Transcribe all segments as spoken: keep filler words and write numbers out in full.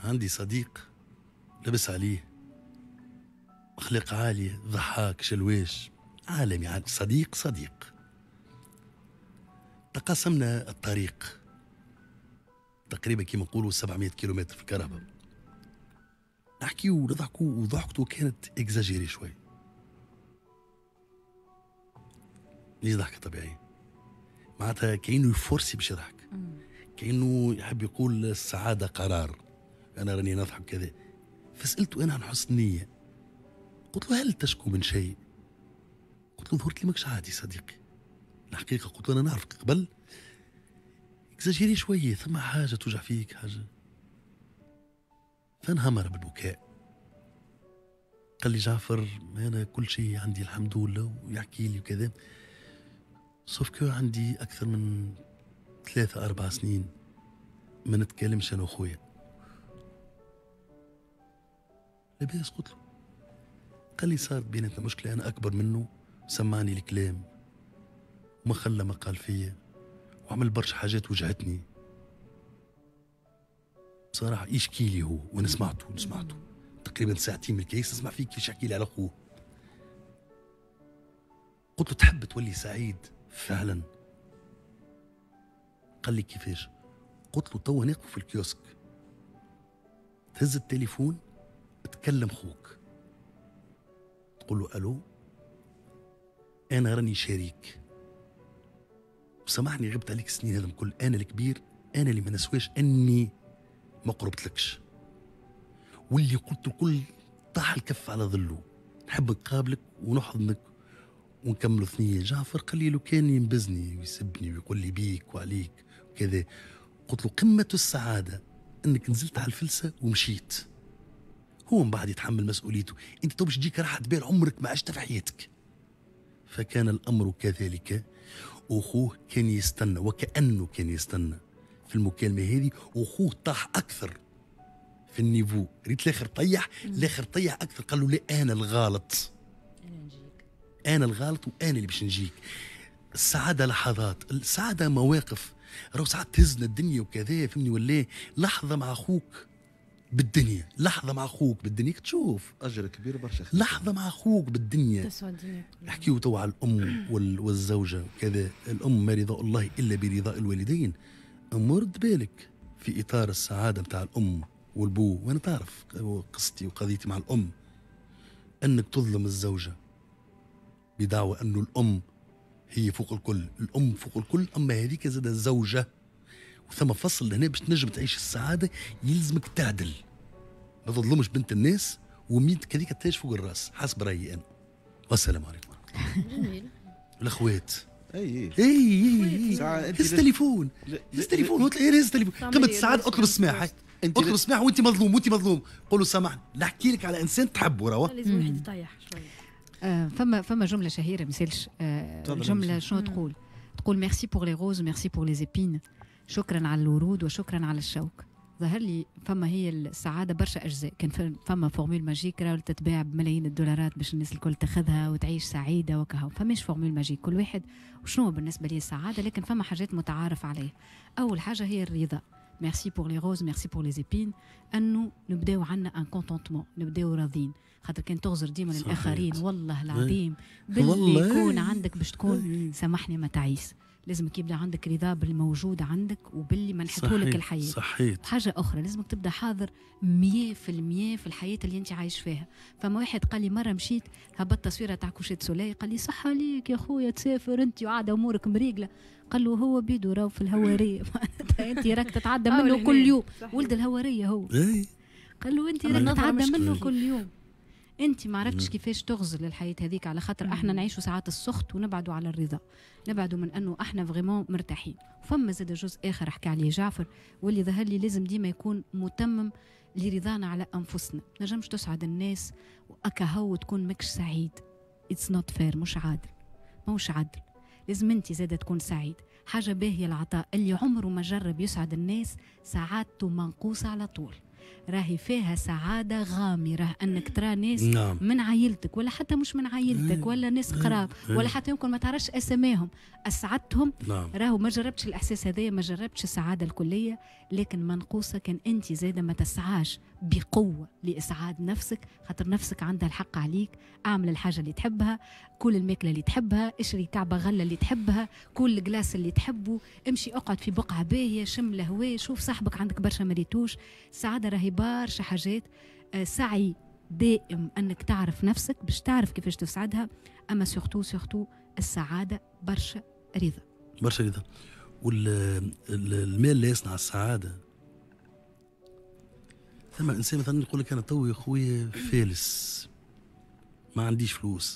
عندي صديق لبس عليه، أخلاق عالية، ضحاك، شلواش، عالمي، عاد صديق صديق. تقاسمنا الطريق تقريبا كما نقولوا سبعمائة كيلومتر في الكهرباء. نحكيو ونضحكوا وضحكته كانت اكزاجيري شوي، ليش ضحكة طبيعية معناتها كأنه يفورسي باش يضحك، كأنه يحب يقول السعادة قرار، أنا راني نضحك كذا. فسألته أنا عن حسن نية، قلت له هل تشكو من شيء؟ قلت له ظهرت لي ماكش عادي صديقي الحقيقة، قلت له أنا نعرفك قبل اكزاجيري شوية، ثم حاجة توجع فيك حاجة. فانهمر بالبكاء، قال لي جعفر أنا كل شيء عندي الحمد لله، ويحكي لي وكذا، سوف كو عندي أكثر من ثلاثة أربع سنين ما نتكلمش أنا وأخويا. لاباس؟ قلت له. قال لي صارت بيناتنا مشكلة، أنا أكبر منه، سمعني الكلام وما خلى ما قال فيا، وعمل برشا حاجات وجعتني بصراحة. يشكي لي هو وأنا سمعته سمعته تقريبا ساعتين من الكيس، نسمع فيه كيفاش يحكي لي على أخوه. قلت له تحب تولي سعيد فعلا؟ قال لي كيفاش؟ قلت له توا ناقف في الكيوسك، تهز التليفون تكلم خوك، تقول له ألو أنا راني شريك، وسامحني غبت عليك سنين هذا الكل، أنا الكبير، أنا اللي ما نسواش أني ما قربتلكش، واللي قلت الكل طاح الكف على ظله، نحب نقابلك ونحضنك ونكملوا ثنية. جعفر قال لي لو كان ينبزني ويسبني ويقول لي بيك وعليك وكذا. قلت له قمة السعادة انك نزلت على الفلسة ومشيت، هو من بعد يتحمل مسؤوليته، انت تو باش تجيك راحة بال عمرك ما عشت في حياتك. فكان الامر كذلك، واخوه كان يستنى وكأنه كان يستنى في المكالمة هذه، واخوه طاح اكثر في النيفو، ريت الاخر طيح، الاخر طيح اكثر، قال له لا انا الغالط، انا الغالط وانا اللي باش نجيك. السعادة لحظات، السعادة مواقف، راهو ساعات تهزنا الدنيا وكذا فهمني، ولا لحظة مع اخوك بالدنيا، لحظة مع اخوك بالدنيا تشوف اجر كبير برشا، لحظة مع اخوك بالدنيا. احكيو تو على الام والزوجة وكذا، الام ما رضاء الله الا برضاء الوالدين. مرد بالك في اطار السعادة متاع الام والبو، وانا تعرف قصتي وقضيتي مع الام، انك تظلم الزوجة بدعوى انه الام هي فوق الكل، الام فوق الكل، اما هذيك زاد الزوجة. وثم فصل هنا باش تنجم تعيش السعادة يلزمك تعدل، ما تظلمش بنت الناس وميتك هذيك تعيش فوق الراس، حسب رايي انا. والسلام عليكم ورحمة الله. جميل. الاخوات اي اي اي هز التليفون، هز التليفون، هز التليفون، قمة السعادة اطلب السماحة، اطلب السماحة وانت مظلوم وانت مظلوم، قول له سامحني، نحكي لك على انسان تحبه راه. لازم واحد يطيح شوية. آه فما فما جملة شهيرة مثالش، آه جملة شنو تقول؟ تقول ميرسي بور لي روز ميرسي بور لي زيبين، شكرا على الورود وشكرا على الشوك. ظهر لي فما هي السعادة برشا أجزاء، كان فما فورمول ماجيك راهو تتباع بملايين الدولارات باش الناس الكل تاخذها وتعيش سعيدة وكهو، فماش فورمول ماجيك، كل واحد وشنو بالنسبة لي السعادة، لكن فما حاجات متعارف عليها. أول حاجة هي الرضا، ميرسي بور لي روز ميرسي بور لي زيبين، أنه نبداو عنا ان كونتونتمون، نبداو راضين، خاطر كان تغزر ديما للآخرين والله العظيم باللي يكون عندك باش تكون سامحني ما تعيس، لازمك يبدا عندك رضا بالموجود عندك وباللي منحتهولك الحياه. صحيح. حاجه اخرى لازمك تبدا حاضر مية في المية في الحياه اللي انت عايش فيها. فما واحد قال لي مره مشيت هبط تصويره تاع كوشيت سولاي، قال لي صح عليك يا خويا تسافر انت وعاده امورك مريقله، قال له هو بيدو راهو في الهواريه انت راك تتعدى منه كل يوم، ولد الهواريه هو. قال له انت راك تتعدى منه كل يوم، انت ما عرفتش كيفاش تغزر للحياه هذيك، على خاطر احنا نعيشوا ساعات السخط ونبعدوا على الرضا، نبعدوا من انه احنا فريمون مرتاحين. فما زاد جزء اخر حكى عليه جعفر واللي ظهر لي لازم ديما يكون متمم لرضانا على انفسنا، نجمش تسعد الناس واكهو تكون ماكش سعيد، اتس نوت فير، مش عادل، مش عدل، لازم انت زاده تكون سعيد. حاجه باهيه العطاء، اللي عمره ما جرب يسعد الناس سعادته منقوصه على طول، راهي فيها سعاده غامره، انك ترى ناس نعم. من عائلتك ولا حتى مش من عائلتك ولا ناس قراب ولا حتى يمكن ما تعرفش اسمائهم اسعدتهم. نعم. راهو ما جربتش الاحساس هذايا، ما جربتش السعاده الكليه، لكن منقوصه كان انت زاده ما تسعاش بقوه لاسعاد نفسك، خاطر نفسك عندها الحق عليك. اعمل الحاجه اللي تحبها، كل الماكله اللي تحبها، اشري كعبه غله اللي تحبها، كل الجلاس اللي تحبه، امشي اقعد في بقعه باهيه، شم الهواء، شوف صاحبك عندك برشا مريتوش. السعاده راهي برشا حاجات. آه سعي دائم انك تعرف نفسك باش تعرف كيفاش تسعدها. اما سورتو سورتو السعاده برشا رضا، برشا رضا. والمال اللي يصنع السعاده، ثم انسان مثلا يقول لك انا تو يا خويا فالس ما عنديش فلوس،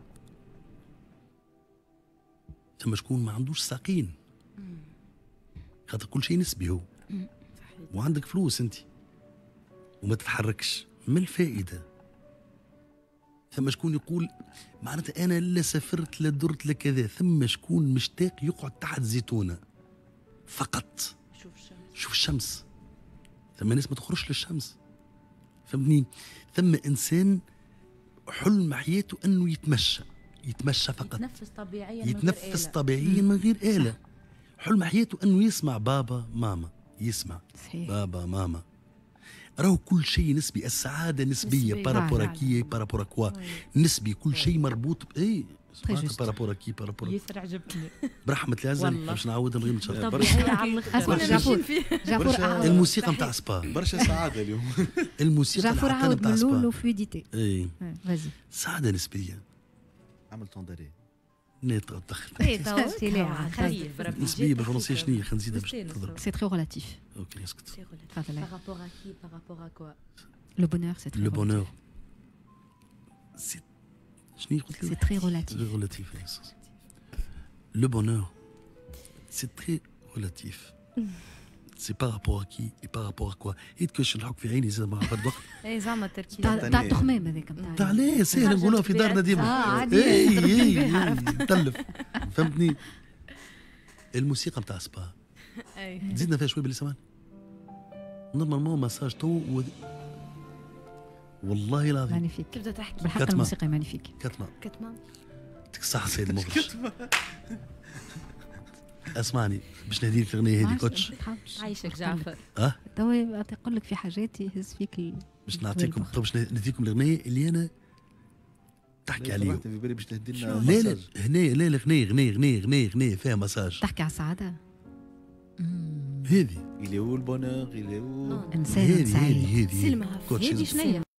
ثم شكون ما عندوش ساقين، خاطر كل شيء نسبي هو. وعندك فلوس انت وما تتحركش، ما الفائده؟ ثم شكون يقول معناتها انا لا سافرت لا درت لا كذا، ثم شكون مشتاق يقعد تحت زيتونه فقط شوف الشمس، شوف الشمس. ثم ناس ما تخرجش للشمس، فهمتني؟ ثم انسان حلم حياته انه يتمشى، يتمشى فقط، يتنفس طبيعيا، يتنفس طبيعيا من غير آلة. حلم حياته انه يسمع بابا ماما، يسمع صحيح. بابا ماما. راهو كل شيء نسبي، السعادة نسبية، نسبي. بارابوراكية بارابوراكوا، نسبي، كل شيء مربوط باي juste. بارابوراكي بارابورا. ياسر عجبني برحمة العزل والله. باش نعاودها من غير ما تشرب. طبيعية على الآخر. اسمع برشا. جعفور، برشا. جعفور الموسيقى نتاع سبا، برشا سعاده اليوم. الموسيقى جعفور اللي حطينا عاود نتاع من سبا. لولو فلويديتي. اي فازي سعادة نسبية. عمل طوندري نيت دخلت ايه خلصتي ليه؟ خليه بربي. نسبية بالفرنسية شنية، خلينا نزيدها باش مستانس. تضرب. سي تري ريلاتيف. اوكي اسكت. تفضل. Par rapport à qui, par rapport à quoi? لو بونور سي تري لو بونور سي شنو قلت لي؟ سي تري ريلاتيف. Très relatif. Le bonheur, c'est très relatif. C'est par rapport à qui et par rapport à quoi. إيه تكش الحق في عيني زي ما عبر وقت. ايه زعما التركيز. تاع تاع تخمام هذاك نتاع. تاع ليه سهل نقولها في دارنا اه ديما. عادي. اي اي تلف، فهمتني؟ الموسيقى نتاع سبا ايه زيدنا فيها شوي باللي سمعني. نورمالمون ماساج تو و... والله العظيم مانيفيك تبدا تحكي بالحق. كتمة. الموسيقى مانيفيك. كتمة. كتمان. يعطيك الصحة سيد المخرج. اسمعني باش نهدي لك الاغنيه هذه كوتش. عايشك جعفر. اه توا يقول لك في حاجات يهز فيك ال... باش نعطيكم طب باش نهديكم الاغنيه اللي انا تحكي عليه. في بالي باش تهدي لنا لا لا مساج. هنا لا لا غنية غنية غنية غنية غنية فيها مساج. تحكي على السعادة. هذه اللي هو البونور اللي هو انسان هذه سعيد. هذه هذه سلمها كوتش هذه شنيا؟